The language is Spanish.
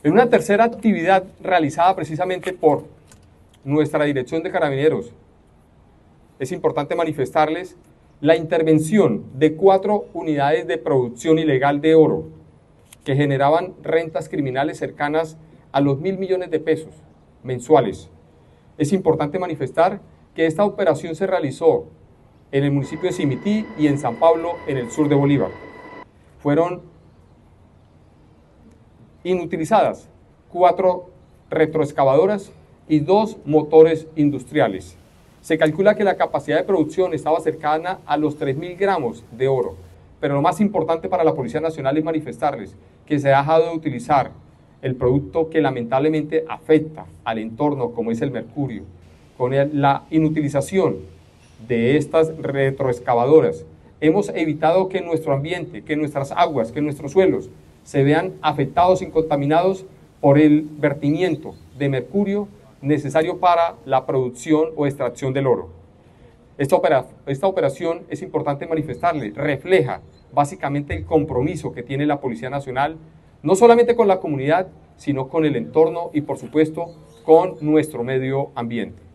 En una tercera actividad realizada precisamente por nuestra Dirección de Carabineros, es importante manifestarles la intervención de 4 unidades de producción ilegal de oro que generaban rentas criminales cercanas a los 1.000 millones de pesos mensuales. Es importante manifestar que esta operación se realizó en el municipio de Simití y en San Pablo, en el sur de Bolívar. Fueron inutilizadas 4 retroexcavadoras y 2 motores industriales. Se calcula que la capacidad de producción estaba cercana a los 3.000 gramos de oro, pero lo más importante para la Policía Nacional es manifestarles que se ha dejado de utilizar el producto que lamentablemente afecta al entorno, como es el mercurio. Con la inutilización de estas retroexcavadoras, hemos evitado que nuestro ambiente, que nuestras aguas, que nuestros suelos se vean afectados y contaminados por el vertimiento de mercurio necesario para la producción o extracción del oro. Esta operación, es importante manifestarle, refleja básicamente el compromiso que tiene la Policía Nacional, no solamente con la comunidad, sino con el entorno y, por supuesto, con nuestro medio ambiente.